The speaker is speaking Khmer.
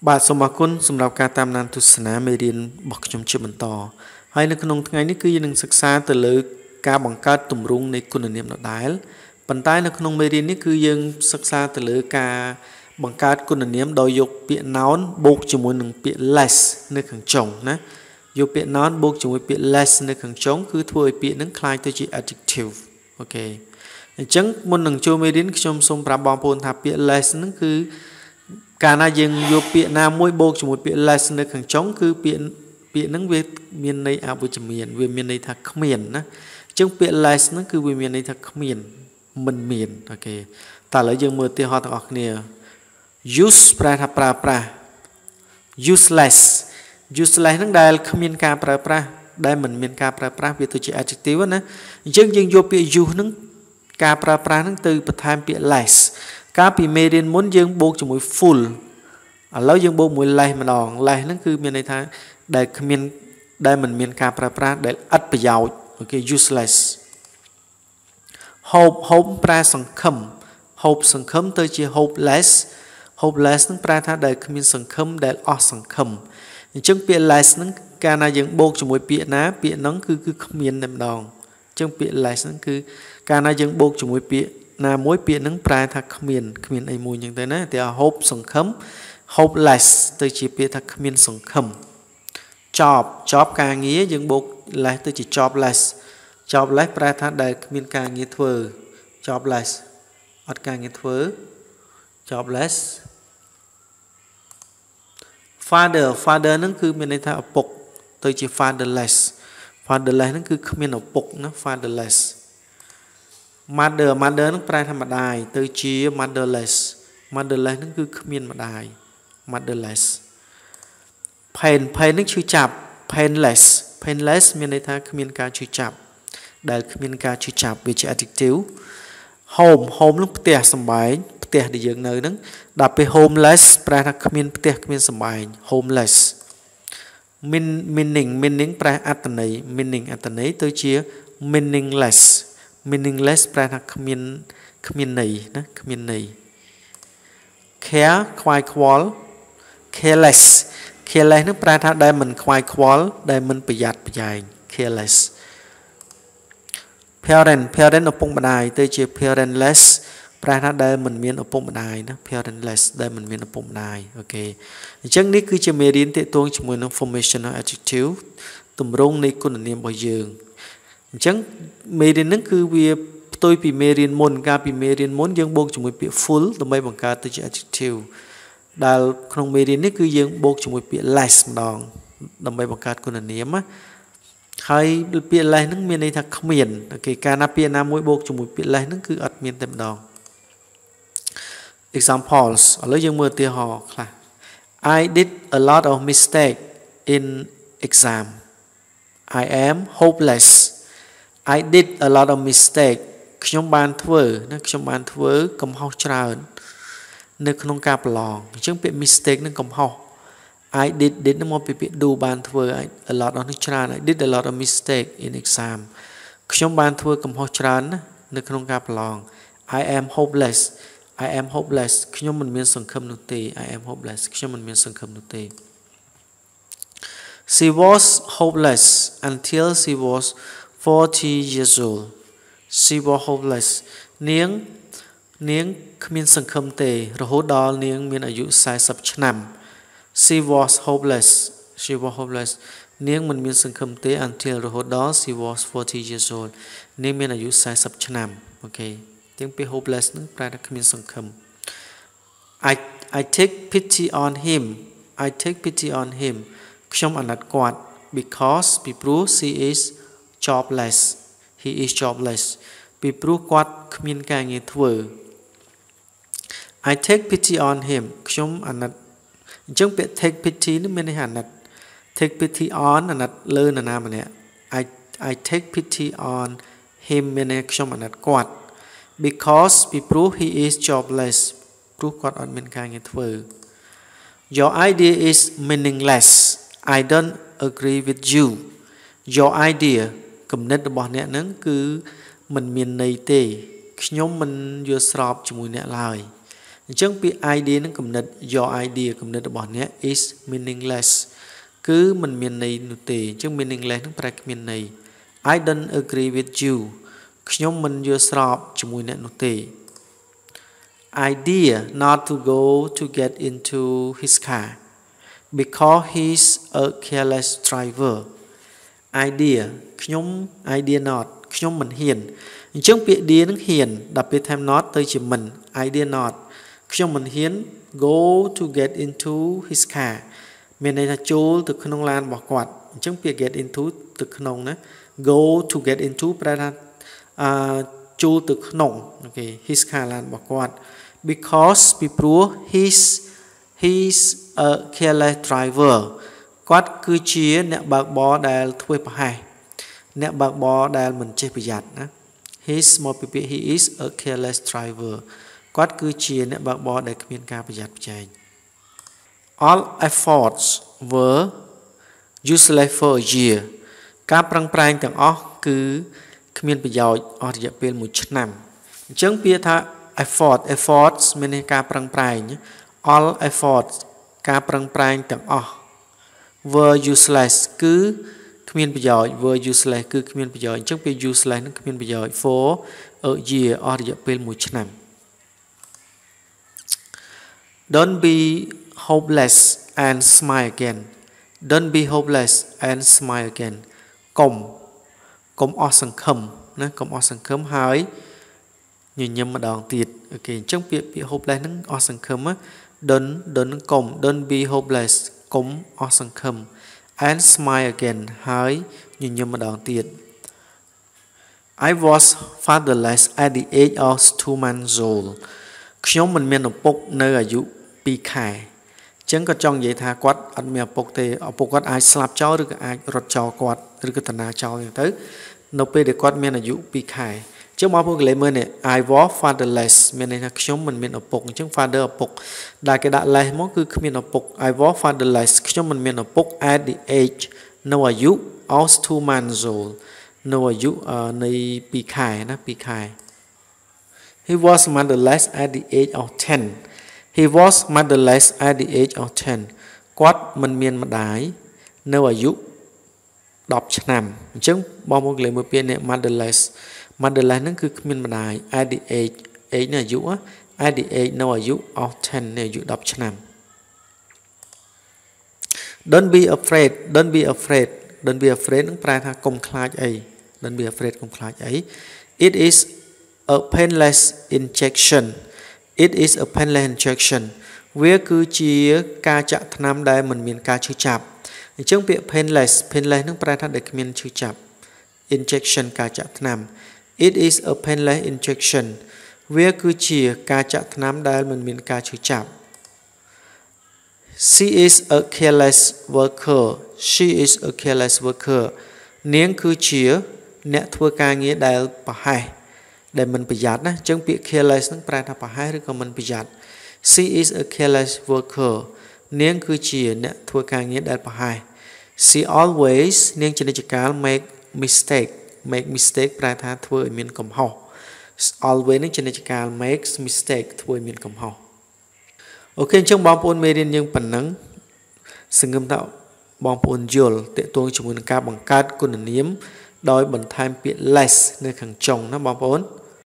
បាទសូមអរគុណសម្រាប់ការតាមដានទស្សនាមេរៀនរបស់ខ្ញុំជាបន្តហើយនៅក្នុងថ្ងៃនេះគឺយើងនឹងសិក្សាទៅលើការបង្កើតទម្រង់នៃគុណនាមដដែលប៉ុន្តែនៅក្នុងមេរៀននេះគឺយើងសិក្សាទៅលើការបង្កើតគុណនាមដោយយកពាក្យ noun បូកជាមួយនឹងពាក្យ less នៅខាងចុងណាយកពាក្យ noun បូកជាមួយពាក្យ less នៅខាងចុងគឺធ្វើឲ្យពាក្យហ្នឹងคล้ายទៅជា adjective អូខេអញ្ចឹងមុននឹងចូលមេរៀនខ្ញុំសូមប្រាប់បងប្អូនថាពាក្យ less ហ្នឹងគឺកាលណាយើងយកពាក្យណាមួយបូកជាមួយពាក្យ less នៅខាងចុងគឺពាក្យហ្នឹងវាមានន័យអវិជ្ជមានវាមានន័យថាគ្មានណាអញ្ចឹងពាក្យ less ហ្នឹងគឺវាមានន័យថាគ្មានមិនមានអូខេតែឥឡូវយើងមើលឧទាហរណ៍ទាំងអស់គ្នា use ប្រែថាប្រើប្រាស់ useless ហ្នឹងដែលគ្មានការប្រើប្រាស់ដែលមិនមានការប្រើប្រាស់វាទៅជា adjective ណាអញ្ចឹងយើងយកពាក្យ use ហ្នឹងការប្រើប្រាស់ហ្នឹងទៅបន្ថែមពាក្យ less កាលពីមេរៀនមុនយើងបូកជាមួយ full ឥឡូវយើងបូកមួយ less ម្ដង less ហ្នឹងគឺមានន័យថាដែលមិនមានការប្រើប្រាស់ដែលឥតប្រយោជន៍អូខេ useless hope ប្រែសង្ឃឹម hope សង្ឃឹមទៅជា hopeless ហ្នឹងប្រែថាដែលគ្មានសង្ឃឹមដែលអស់សង្ឃឹមអញ្ចឹងពាក្យ less ហ្នឹងកាលណាយើងបូកជាមួយពាក្យណាពាក្យហ្នឹងគឺគ្មានតែម្ដងអញ្ចឹងពាក្យ less ហ្នឹងគឺកាលណាយើងបូកជាមួយពាក្យណាមួយពាក្យហ្នឹងប្រែថាគ្មានអីមួយអញ្ចឹងទៅណាតែ hope សង្ឃឹម hopeless ទៅជាពាក្យថាគ្មានសង្ឃឹម job ការងារយើងបូក less ទៅជា jobless ប្រែថាដែលគ្មានការងារធ្វើ jobless អត់ការងារធ្វើ jobless father ហ្នឹងគឺមានន័យថាឪពុកទៅជា fatherless ហ្នឹងគឺគ្មានឪពុកណា fatherless mother ហ្នឹងប្រែថាម្ដាយទៅជា motherless ហ្នឹងគឺគ្មានម្ដាយ motherless pain ហ្នឹងឈឺចាប់ painless មានន័យថាគ្មានការឈឺចាប់ដែលគ្មានការឈឺចាប់វាជា adjective home ហ្នឹងផ្ទះសម្បែងផ្ទះដែលយើងនៅហ្នឹងដល់ពេល homeless ប្រែថាគ្មានផ្ទះគ្មានសម្បែង homeless meaning ប្រែអត្ថន័យ meaning អត្ថន័យទៅជា meaningless ប្រែថាគ្មានន័យណាគ្មានន័យ care ខ្វាយខ្វល់ careless ហ្នឹងប្រែថាដែលមិនខ្វាយខ្វល់ដែលមិនប្រយ័ត្នប្រយែង careless parent ឪពុកម្ដាយទៅជា parentless ប្រែថាដែលមិនមានឪពុកម្ដាយណា parentless ដែលមិនមានឪពុកម្ដាយអូខេអញ្ចឹងនេះគឺជាមេរៀនទាក់ទងជាមួយនឹង formational adjective ទម្រង់នៃគុណនាមរបស់យើងអញ្ចឹងមេរៀនហ្នឹងគឺវាផ្ទុយពីមេរៀនមុនកាលពីមេរៀនមុនយើងបូកជាមួយពាក្យ full ដើម្បីបង្កើតទៅជា adjective ដែលក្នុងមេរៀននេះគឺយើងបូកជាមួយពាក្យ less ម្ដងដើម្បីបង្កើតគុណនាមណាហើយពាក្យ less ហ្នឹងមានន័យថាគ្មានអូខេកាលណាពាក្យណាមួយបូកជាមួយពាក្យ less ហ្នឹងគឺអត់មានតែម្ដង examples ឥឡូវយើងមើលឧទាហរណ៍ខ្លះ I did a lot of mistake in exam I am hopeless I did a lot of mistake ខ្ញុំបានធ្វើកំហុសច្រើននៅក្នុងការប្រឡងអញ្ចឹងពាក្យ mistake នឹងកំហុស I did នឹងមកពីពាក្យ do បានធ្វើ a lot of នឹងច្រើន I did a lot of mistake in exam ខ្ញុំបានធ្វើកំហុសច្រើនណានៅក្នុងការប្រឡង I am hopeless ខ្ញុំមិនមានសង្ឃឹមនោះទេ I am hopeless ខ្ញុំមិនមានសង្ឃឹមនោះទេ She was hopeless until she was 40 years old She was hopeless នាងគ្មានសង្ឃឹមទេរហូតដល់នាងមានអាយុ40ឆ្នាំ She was hopeless នាងមិនមានសង្ឃឹមទេ until រហូតដល់ she was 40 years old នាងមានអាយុ40ឆ្នាំអូខេទាំងពី hopeless នឹងប្រែថាគ្មានសង្ឃឹម I take pity on him ខ្ញុំអាណិតគាត់ because ពីព្រោះ he is jobless ពីព្រោះគាត់គ្មានការងារធ្វើ I take pity on him ខ្ញុំអាណិតអញ្ចឹងពាក្យ take pity នេះមានន័យថាអាណិត take pity on អាណិតលើនរណាម្នាក់ I take pity on him មានន័យខ្ញុំអាណិតគាត់ because ពីព្រោះ he is jobless ព្រោះគាត់អត់មានការងារធ្វើ Your idea is meaningless I don't agree with you Your idea គំនិតរបស់អ្នកហ្នឹងគឺមិនមានន័យទេខ្ញុំមិនយល់ស្របជាមួយអ្នកឡើយ chẳng bị idea nó cầm nứt your idea cầm nứt bỏ nhé is meaningless cứ mình miền này nụ tì chẳng meaningless nó phải miền này I don't agree with you nhóm mình vừa sọp cho mùi nè nụ tì idea not to go to get into his car because he's a careless driver idea nhóm idea not nhóm mình hiền chẳng bị idea nó hiền đặc biệt thêm not tới chỉ mình idea not nhóm mình hiền go to get into his car mình này là chôl từ khung lan bỏ quạt chẳng bị get into từ khung nữa go to get into ra chôl từ khung okay his car lan bỏ quạt because people he's a careless driver quát cứ chia nè bạc bó đài thuê bà hai nè bạc bó đài mình chơi bị giặt á he's more people he is a careless driver quát cứ chia nè bạc bó đài miền ca bị giặt chạy all efforts were useless for a year ការប្រឹងប្រែងទាំងអស់គឺគ្មានប្រយោជន៍អស់រយៈពេល1ឆ្នាំអញ្ចឹងពាក្យថា efforts មានន័យការប្រឹងប្រែង all efforts ការប្រឹងប្រែងទាំងអស់ were useless គឺគ្មានប្រយោជន៍ were useless គឺគ្មានប្រយោជន៍អញ្ចឹងពាក្យ useless នឹងគ្មានប្រយោជន៍ for a year អស់រយៈពេល1ឆ្នាំ don't be hopeless and smile again don't be hopeless and smile again កុំអស់សង្ឃឹមណាកុំអស់សង្ឃឹមហើយញញឹមម្ដងទៀតអូខេអញ្ចឹងពាក្យ hopeless ហ្នឹងអស់សង្ឃឹម don't be hopeless កុំអស់សង្ឃឹម and smile again ហើយញញឹមម្ដងទៀត I was fatherless at the age of 2 months old ខ្ញុំមិនមានឪពុកនៅអាយុ2ខែអញ្ចឹងក៏ចង់និយាយថាគាត់អត់មានឪពុកទេឪពុកគាត់អាចស្លាប់ចោលឬក៏អាចរត់ចោលគាត់ឬក៏តាណាចោលអញ្ចឹងទៅនៅពេលដែលគាត់មានអាយុ2ខែអញ្ចឹងបងប្អូនកន្លែងមើលនេះ I was fatherless មានន័យថាខ្ញុំមិនមានឪពុកអញ្ចឹង father ឪពុកដែលគេដាក់ less មកគឺគ្មានឪពុក I was fatherless ខ្ញុំមិនមានឪពុក at the age នៅអាយុ of 2 months old នៅអាយុនៃ2ខែណា2ខែ He was motherless at the age of 10 He was motherless at the age of 10គាត់មិនមានម្ដាយនៅអាយុ10ឆ្នាំអញ្ចឹងបងប្អូនកន្លែងមើលពាក្យនេះ motherless ហ្នឹងគឺគ្មានម្ដាយ at the age នៅអាយុ at the age នៅអាយុ of 10នៅអាយុ10ឆ្នាំ Don't be afraid នឹងប្រែថាកុំខ្លាចអី Don't be afraid កុំខ្លាចអី It is a painless injection វាគឺជាការចាក់ថ្នាំដែលមិនមានការឈឺចាប់អញ្ចឹងពាក្យ painless នឹងប្រែថាដែលគ្មានឈឺចាប់ injection ការចាក់ថ្នាំ It is a painless injection វាគឺជាការចាក់ថ្នាំដែលមិនមានការឈឺចាប់ She is a careless worker នាងគឺជាអ្នកធ្វើការងារដែលប្រហែសដែលមិនប្រយ័ត្នណាអញ្ចឹងពាក្យ careless នឹងប្រែថាប្រហែសឬក៏មិនប្រយ័ត្ន She is a careless worker នាងគឺជាអ្នកធ្វើការងារដែលប្រហែស She always នាងជានិច្ចកាល make mistake ប្រែថាធ្វើឲ្យមានកំហុស always នឹងជានិច្ចកាល makes mistake ធ្វើឲ្យមានកំហុសអូខេអញ្ចឹងបងប្អូនមេរៀនយើងប៉ុណ្ណឹងសង្ឃឹមថាបងប្អូនយល់ទាក់ទងជាមួយនឹងការបង្កើតគុណនាមដោយបន្ថែមពាក្យ less នៅខាងចុងណាបងប្អូន